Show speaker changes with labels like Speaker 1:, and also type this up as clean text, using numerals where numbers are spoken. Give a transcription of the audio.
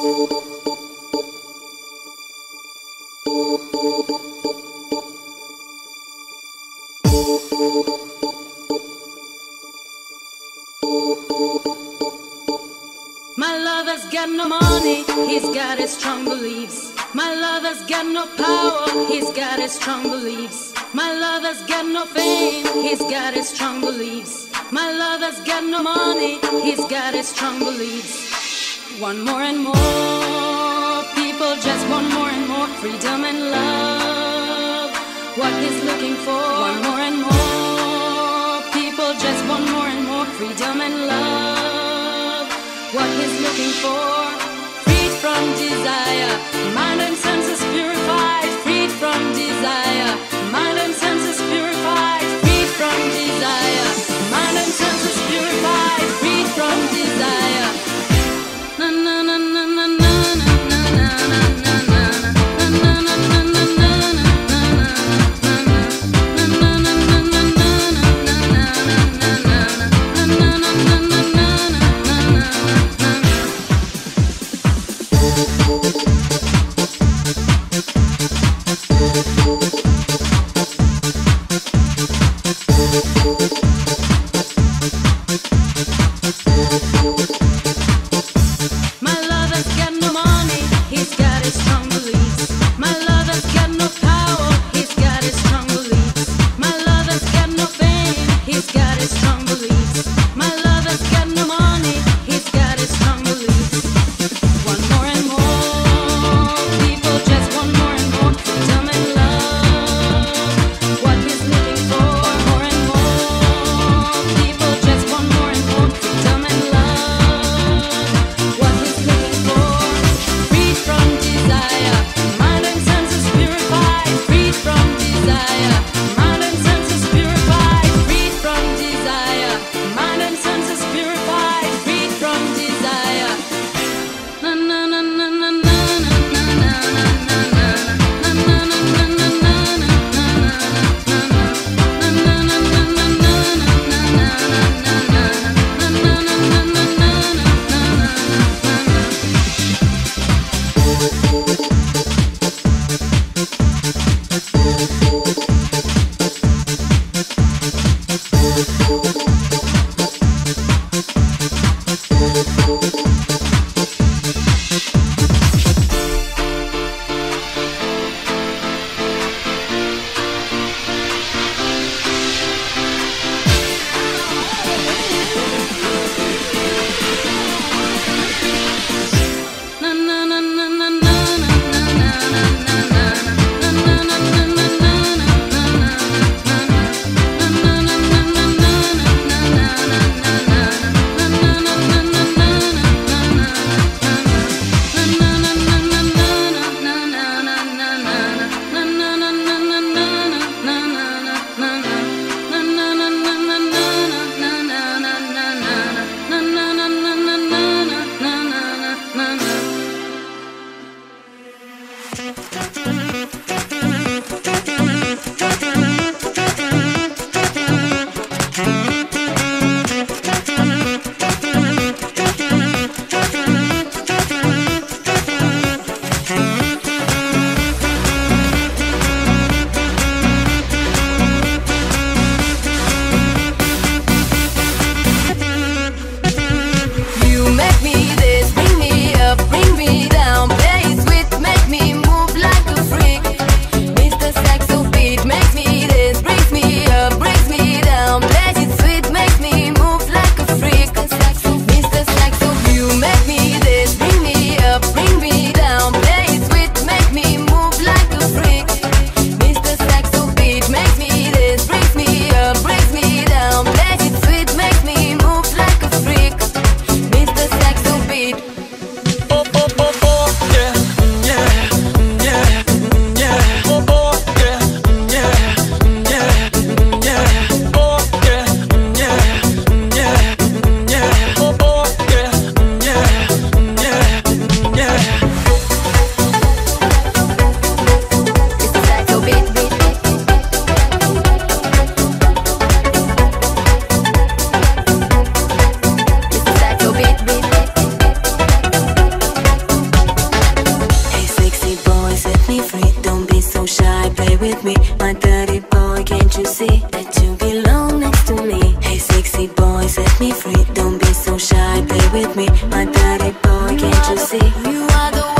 Speaker 1: My lover's got no money, he's got his strong beliefs. My lover's got no power, he's got his strong beliefs. My lover's got no fame, he's got his strong beliefs. My lover's got no money, he's got his strong beliefs. Want more and more, people just want more and more freedom and love. What he's looking for, want more and more, people just want more and more freedom and love. What he's looking for, freed from desire, mind and senses purified, freed from desire, mind and senses purified, freed from desire, mind and senses purified, freed from desire. Na na na na na na na na na na na na na
Speaker 2: boy, can't you see? You are the